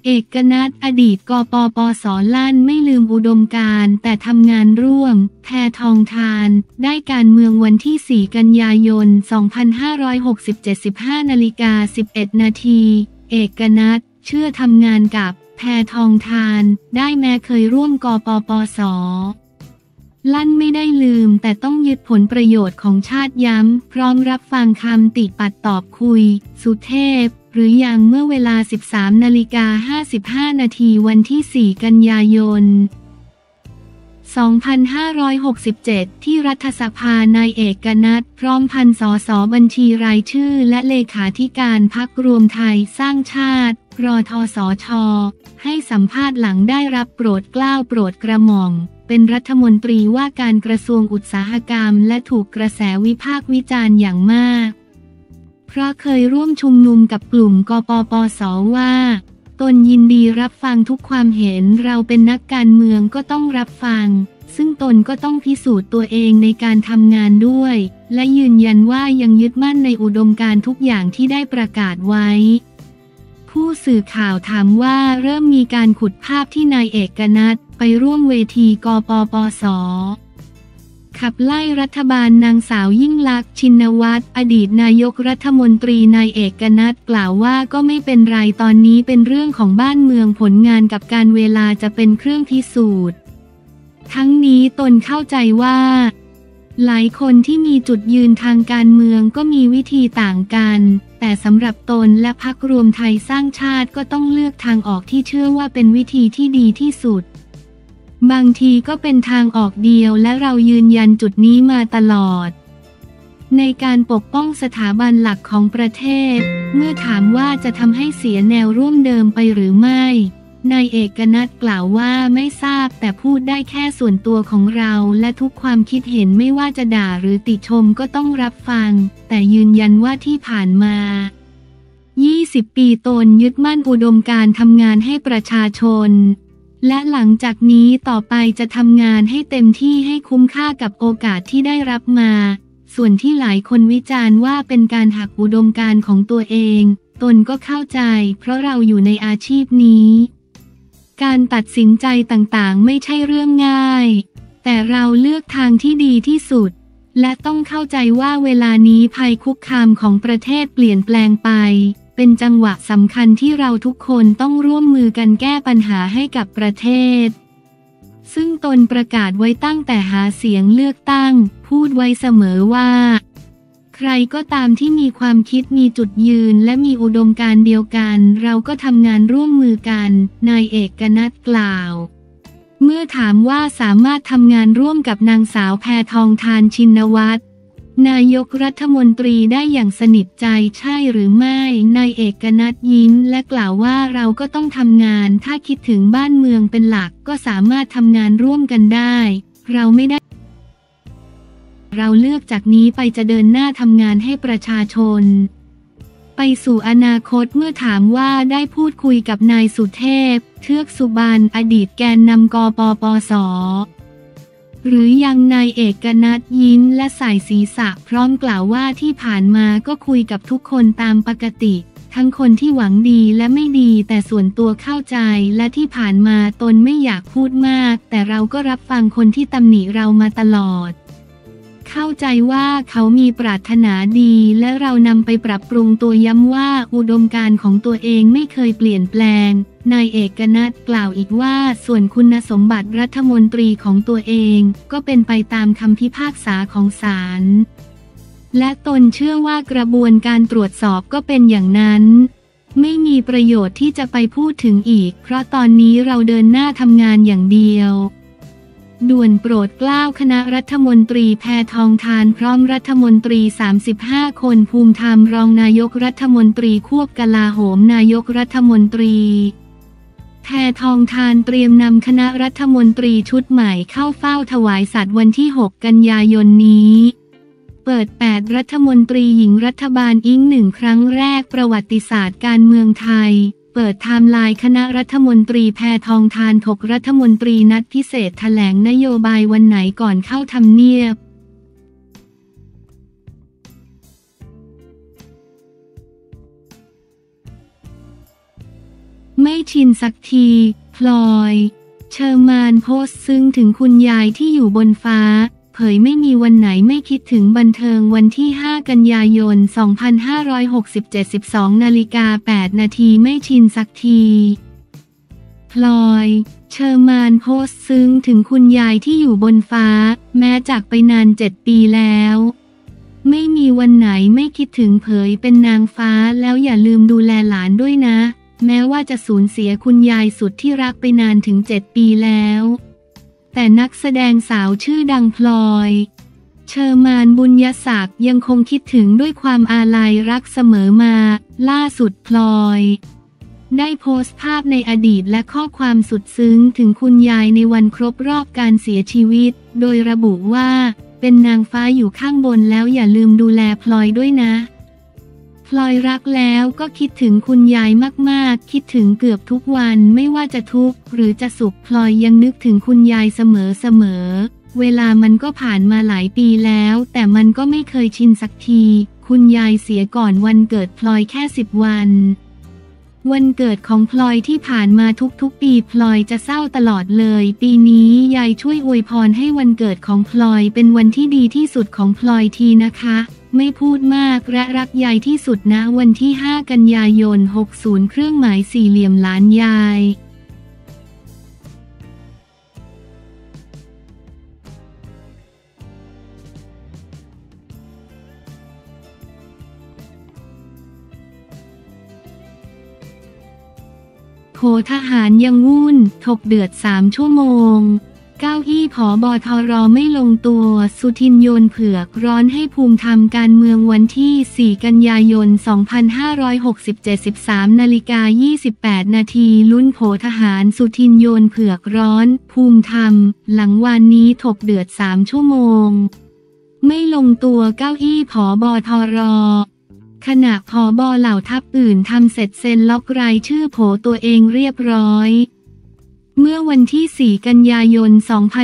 เอกนัทอดีตกปปส.ลั่นไม่ลืมอุดมการณ์แต่ทำงานร่วมแพทองธารได้การเมืองวันที่ 4 กันยายน 2567 15:11 นาทีเอกนัทเชื่อทำงานกับแพทองธารได้แม้เคยร่วมกปปส.ลั่นไม่ได้ลืมแต่ต้องยึดผลประโยชน์ของชาติย้ำพร้อมรับฟังคำติปัดตอบคุยสุเทพหรือยังเมื่อเวลา 13:55 นาทีวันที่ 4 กันยายน 2567 ที่รัฐสภานายเอกนัทพร้อมพันสสบัญชีรายชื่อและเลขาธิการพรรครวมไทยสร้างชาติรทสช.ให้สัมภาษณ์หลังได้รับโปรดเกล้าโปรดกระหม่อมเป็นรัฐมนตรีว่าการกระทรวงอุตสาหกรรมและถูกกระแสวิพากษ์วิจารณ์อย่างมากเพราะเคยร่วมชุมนุมกับกลุ่มกปปส.ว่าตนยินดีรับฟังทุกความเห็นเราเป็นนักการเมืองก็ต้องรับฟังซึ่งตนก็ต้องพิสูจน์ตัวเองในการทำงานด้วยและยืนยันว่ายังยึดมั่นในอุดมการณ์ทุกอย่างที่ได้ประกาศไว้ผู้สื่อข่าวถามว่าเริ่มมีการขุดภาพที่นายเอกนัทไปร่วมเวทีกปปส.ขับไล่รัฐบาลนางสาวยิ่งลักษณ์ชินวัตรอดีตนายกรัฐมนตรีนายเอกนัทกล่าวว่าก็ไม่เป็นไรตอนนี้เป็นเรื่องของบ้านเมืองผลงานกับการเวลาจะเป็นเครื่องพิสูจน์ทั้งนี้ตนเข้าใจว่าหลายคนที่มีจุดยืนทางการเมืองก็มีวิธีต่างกันแต่สำหรับตนและพรรครวมไทยสร้างชาติก็ต้องเลือกทางออกที่เชื่อว่าเป็นวิธีที่ดีที่สุดบางทีก็เป็นทางออกเดียวและเรายืนยันจุดนี้มาตลอดในการปกป้องสถาบันหลักของประเทศเมื่อถามว่าจะทำให้เสียแนวร่วมเดิมไปหรือไม่นายเอกนัทกล่าวว่าไม่ทราบแต่พูดได้แค่ส่วนตัวของเราและทุกความคิดเห็นไม่ว่าจะด่าหรือติชมก็ต้องรับฟังแต่ยืนยันว่าที่ผ่านมา20 ปีตนยึดมั่นอุดมการณ์ทำงานให้ประชาชนและหลังจากนี้ต่อไปจะทำงานให้เต็มที่ให้คุ้มค่ากับโอกาสที่ได้รับมาส่วนที่หลายคนวิจารณ์ว่าเป็นการหักอุดมการณ์ของตัวเองตนก็เข้าใจเพราะเราอยู่ในอาชีพนี้การตัดสินใจต่างๆไม่ใช่เรื่องง่ายแต่เราเลือกทางที่ดีที่สุดและต้องเข้าใจว่าเวลานี้ภัยคุกคามของประเทศเปลี่ยนแปลงไปเป็นจังหวะสำคัญที่เราทุกคนต้องร่วมมือกันแก้ปัญหาให้กับประเทศซึ่งตนประกาศไว้ตั้งแต่หาเสียงเลือกตั้งพูดไว้เสมอว่าใครก็ตามที่มีความคิดมีจุดยืนและมีอุดมการณ์เดียวกันเราก็ทำงานร่วมมือกันนายเอกนัทกล่าวเมื่อถามว่าสามารถทำงานร่วมกับนางสาวแพทองธารชินวัตรนายกรัฐมนตรีได้อย่างสนิทใจใช่หรือไม่นายเอกนัทยิ้มและกล่าวว่าเราก็ต้องทำงานถ้าคิดถึงบ้านเมืองเป็นหลักก็สามารถทำงานร่วมกันได้เราไม่ได้เราเลือกจากนี้ไปจะเดินหน้าทำงานให้ประชาชนไปสู่อนาคตเมื่อถามว่าได้พูดคุยกับนายสุเทพเทือกสุบรรณอดีตแกนนำกปปส.หรือยังนายเอกนัทยิ้มและสายศีรษะพร้อมกล่าวว่าที่ผ่านมาก็คุยกับทุกคนตามปกติทั้งคนที่หวังดีและไม่ดีแต่ส่วนตัวเข้าใจและที่ผ่านมาตนไม่อยากพูดมากแต่เราก็รับฟังคนที่ตำหนิเรามาตลอดเข้าใจว่าเขามีปรารถนาดีและเรานำไปปรับปรุงตัวย้ำว่าอุดมการณ์ของตัวเองไม่เคยเปลี่ยนแปลงนายเอกนัทกล่าวอีกว่าส่วนคุณสมบัติรัฐมนตรีของตัวเองก็เป็นไปตามคำพิพากษาของศาลและตนเชื่อว่ากระบวนการตรวจสอบก็เป็นอย่างนั้นไม่มีประโยชน์ที่จะไปพูดถึงอีกเพราะตอนนี้เราเดินหน้าทำงานอย่างเดียวด่วนโปรดเกล้าคณะรัฐมนตรีแพทองธารพร้อมรัฐมนตรี35 คนภูมิธรรมรองนายกรัฐมนตรีควบกลาโหมนายกรัฐมนตรีแพทองธารเตรียมนำคณะรัฐมนตรีชุดใหม่เข้าเฝ้าถวายสัตย์วันที่ 6 กันยายนนี้เปิด8รัฐมนตรีหญิงรัฐบาลอิง1ครั้งแรกประวัติศาสตร์การเมืองไทยเปิดไทม์ไลน์คณะรัฐมนตรีแพทองธารถกรัฐมนตรีนัดพิเศษแถลงนโยบายวันไหนก่อนเข้าทำเนียบไม่ชินสักทีพลอยเชอร์มานโพสต์ซึ้งถึงคุณยายที่อยู่บนฟ้าเผยไม่มีวันไหนไม่คิดถึงบันเทิงวันที่ 5 กันยายน 2567 12:08 นาทีไม่ชินสักทีพลอยเชอร์มานโพสต์ซึ้งถึงคุณยายที่อยู่บนฟ้าแม้จากไปนาน7 ปีแล้วไม่มีวันไหนไม่คิดถึงเผยเป็นนางฟ้าแล้วอย่าลืมดูแลหลานด้วยนะแม้ว่าจะสูญเสียคุณยายสุดที่รักไปนานถึง7 ปีแล้วแต่นักแสดงสาวชื่อดังพลอยเชอร์มานบุญยศักดิ์ยังคงคิดถึงด้วยความอาลัยรักเสมอมาล่าสุดพลอยได้โพสต์ภาพในอดีตและข้อความสุดซึ้งถึงคุณยายในวันครบรอบการเสียชีวิตโดยระบุว่าเป็นนางฟ้าอยู่ข้างบนแล้วอย่าลืมดูแลพลอยด้วยนะพลอยรักแล้วก็คิดถึงคุณยายมากๆคิดถึงเกือบทุกวันไม่ว่าจะทุกข์หรือจะสุขพลอยยังนึกถึงคุณยายเสมอเวลามันก็ผ่านมาหลายปีแล้วแต่มันก็ไม่เคยชินสักทีคุณยายเสียก่อนวันเกิดพลอยแค่10 วันวันเกิดของพลอยที่ผ่านมาทุกปีพลอยจะเศร้าตลอดเลยปีนี้ยายช่วยอวยพรให้วันเกิดของพลอยเป็นวันที่ดีที่สุดของพลอยทีนะคะไม่พูดมากและรักยายที่สุดนะวันที่ 5 กันยายน 60 เครื่องหมายสี่เหลี่ยมหลานยายโผทหารยังวุ่นถกเดือด3 ชั่วโมงเก้าอี้ผบทรไม่ลงตัวสุทินโยนเผือกร้อนให้ภูมิธรรมการเมืองวันที่ 4 กันยายน 2567 13:28 นาทีลุ้นโผทหารสุทินโยนเผือกร้อนภูมิธรรมหลังวันนี้ถกเดือด3 ชั่วโมงไม่ลงตัวเก้าอี้ผบทรขณะผบ.เหล่าทัพอื่นทำเสร็จเซ็นล็อกรายชื่อโผตัวเองเรียบร้อยเมื่อวันที่ 4 กันยายน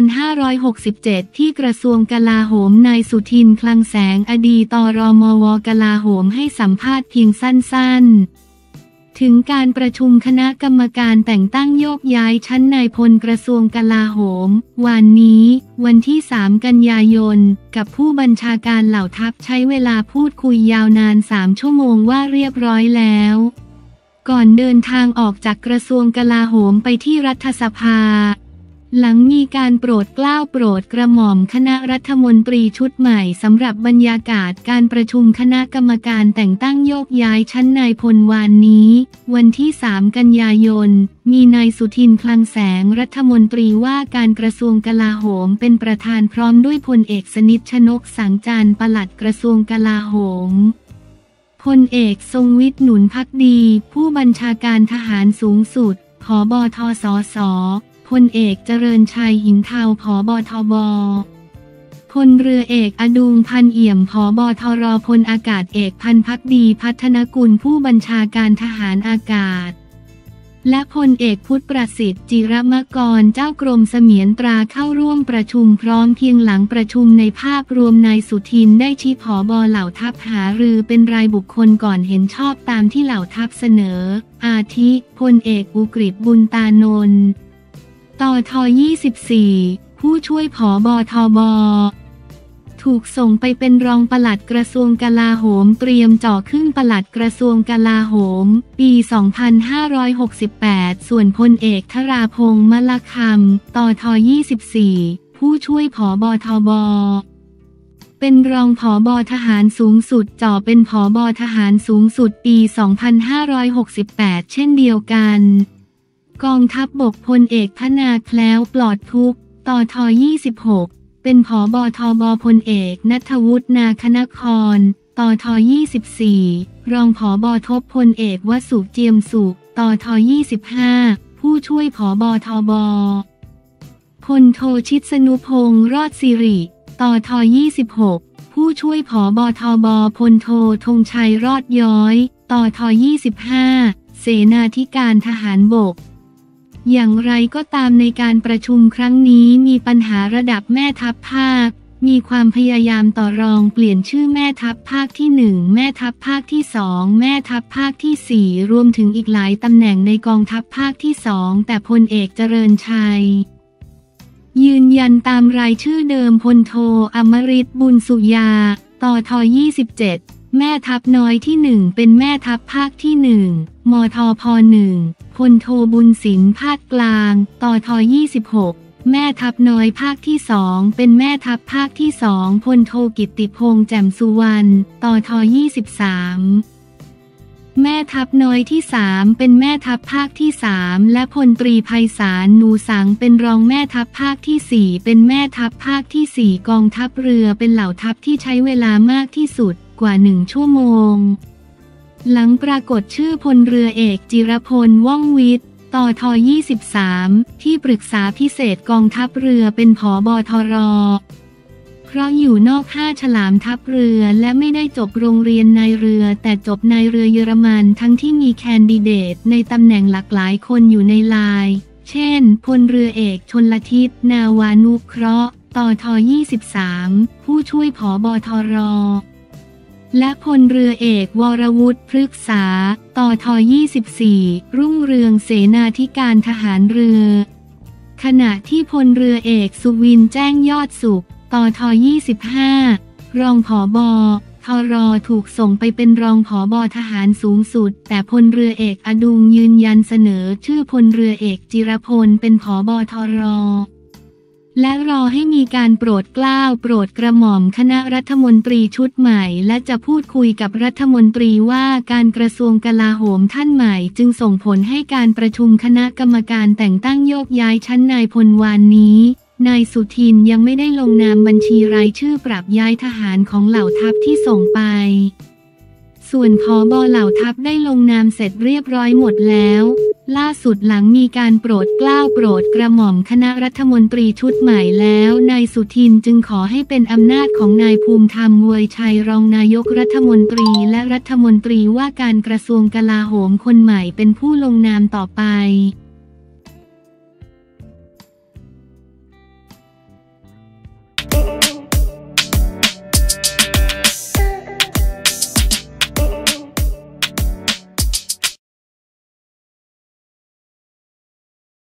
2567 ที่กระทรวงกลาโหมนายสุทินคลังแสงอดีตรมว.กลาโหมให้สัมภาษณ์เพียงสั้นๆถึงการประชุมคณะกรรมการแต่งตั้งโยกย้ายชั้นนายพลกระทรวงกลาโหมวันนี้วันที่ 3 กันยายนกับผู้บัญชาการเหล่าทัพใช้เวลาพูดคุยยาวนาน3 ชั่วโมงว่าเรียบร้อยแล้วก่อนเดินทางออกจากกระทรวงกลาโหมไปที่รัฐสภาหลังมีการโปรดเกล้าโปรดกระหม่อมคณะรัฐมนตรีชุดใหม่สำหรับบรรยากาศการประชุมคณะกรรมการแต่งตั้งโยกย้ายชั้นนายพลวันนี้วันที่ 3 กันยายนมีนายสุทินคลังแสงรัฐมนตรีว่าการกระทรวงกลาโหมเป็นประธานพร้อมด้วยพลเอกสนิท ชนกสังจันทร์ปลัดกระทรวงกลาโหมพลเอกทรงวิทย์หนุนภักดีผู้บัญชาการทหารสูงสุดผบ.ทสส.พลเอกเจริญชัยหินเทาผบ.ทบ.พลเรือเอกอดุงพันเอี่ยมผบ.ทร.พลอากาศเอกพันภักดีพัฒนกุลผู้บัญชาการทหารอากาศและพลเอกพุทธประสิทธิ์จิรมกรเจ้ากรมเสมียนตราเข้าร่วมประชุมพร้อมเพียงหลังประชุมในภาพรวมนายสุทินได้ชี้ผบ.เหล่าทัพหารือเป็นรายบุคคลก่อนเห็นชอบตามที่เหล่าทัพเสนออาทิพลเอกอุกฤษบุญตานนท์ตท24ผู้ช่วยผบ.ทบ.ถูกส่งไปเป็นรองปลัดกระทรวงกลาโหมเตรียมเจาะขึ้นปลัดกระทรวงกลาโหมปี 2568 ส่วนพลเอกธราพงษ์มลคำตท24ผู้ช่วยผบ.ทบ.เป็นรองผบ.ทหารสูงสุดเจาะเป็นผบ.ทหารสูงสุดปี 2568 เช่นเดียวกันกองทัพบกพลเอกธนาแคล้วปลอดทุกข์ตท26เป็นผบ.ทบ.พลเอกณัฐวุฒินาคนครตท24รองผบ.ทบพลเอกวสุเจียมสุขตท25ผู้ช่วยผบ.ทบ.พลโทชิดสนุพงษ์รอดสิริตท26ผู้ช่วยผบ.ทบ.พลโทธงชัยรอดย้อยตท25เสนาธิการทหารบกอย่างไรก็ตามในการประชุมครั้งนี้มีปัญหาระดับแม่ทัพภาคมีความพยายามต่อรองเปลี่ยนชื่อแม่ทัพภาคที่1แม่ทัพภาคที่2แม่ทัพภาคที่4รวมถึงอีกหลายตำแหน่งในกองทัพภาคที่2แต่พลเอกเจริญชัยยืนยันตามรายชื่อเดิมพลโทอมฤตบุญสุยาตท27แม่ทัพน้อยที่1เป็นแม่ทัพภาคที่1มทพ1พลโทบุญสินภาคกลางตท26แม่ทัพน้อยภาคที่2เป็นแม่ทัพภาคที่2พลโทกิตติพงษ์แจ่มสุวรรณตท23แม่ทัพน้อยที่3เป็นแม่ทัพภาคที่3และพลตรีไพศาลนูสังเป็นรองแม่ทัพภาคที่4เป็นแม่ทัพภาคที่4กองทัพเรือเป็นเหล่าทัพที่ใช้เวลามากที่สุดกว่า1ชั่วโมงหลังปรากฏชื่อพลเรือเอกจิรพลว่องวิทย์ตท23ที่ปรึกษาพิเศษกองทัพเรือเป็นผบ.ทร.เพราะอยู่นอก5ฉลามทัพเรือและไม่ได้จบโรงเรียนนายเรือแต่จบนายเรือเยอรมันทั้งที่มีแคนดิเดตในตำแหน่งหลากหลายคนอยู่ในไลน์เช่นพลเรือเอกชลทิศนาวานุเคราะห์ตท23ผู้ช่วยผบ.ทร.และพลเรือเอกวรวุฒิพฤกษาตท24รุ่งเรืองเสนาธิการทหารเรือขณะที่พลเรือเอกสุวินแจ้งยอดสุขตท25รองผบ.ทร.ถูกส่งไปเป็นรองผบ.ทหารสูงสุดแต่พลเรือเอกอดุงยืนยันเสนอชื่อพลเรือเอกจิรพลเป็นผบ.ทร.และรอให้มีการโปรดเกล้าโปรดกระหม่อมคณะรัฐมนตรีชุดใหม่และจะพูดคุยกับรัฐมนตรีว่าการกระทรวงกลาโหมท่านใหม่จึงส่งผลให้การประชุมคณะกรรมการแต่งตั้งโยกย้ายชั้นนายพลวานนี้นายสุทินยังไม่ได้ลงนามบัญชีรายชื่อปรับย้ายทหารของเหล่าทัพที่ส่งไปส่วนผบ.เหล่าทัพได้ลงนามเสร็จเรียบร้อยหมดแล้วล่าสุดหลังมีการโปรดเกล้าโปรดกระหม่อมคณะรัฐมนตรีชุดใหม่แล้วนายสุทินจึงขอให้เป็นอำนาจของนายภูมิธรรมเวยชัยรองนายกรัฐมนตรีและรัฐมนตรีว่าการกระทรวงกลาโหมคนใหม่เป็นผู้ลงนามต่อไป